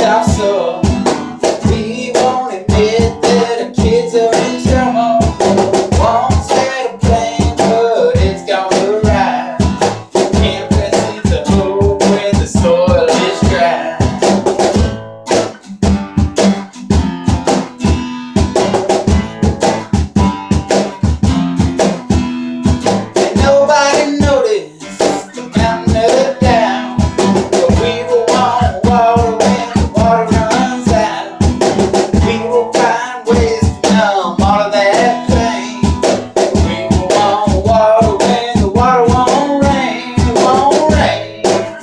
our soul. We won't admit that our kids are in trouble. Won't set a plan, but it's gonna rise. Can't press into hope when the soil is dry. And nobody noticed the mountain up down, but we will want water when the water runs out. We will find ways to numb all of that pain. We will want water when the water won't rain. It won't rain.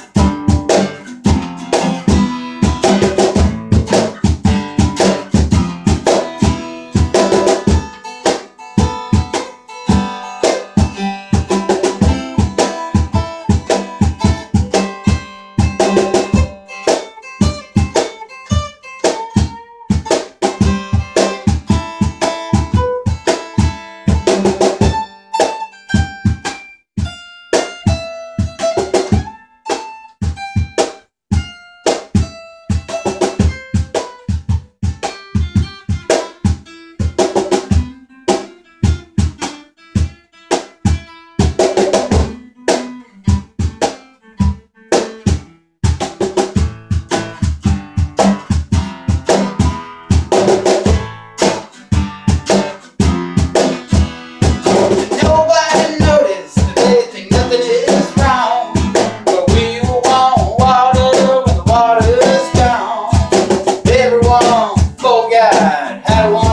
Nobody noticed that they think nothing is wrong, but we will want water when the water is gone. Everyone forgot how to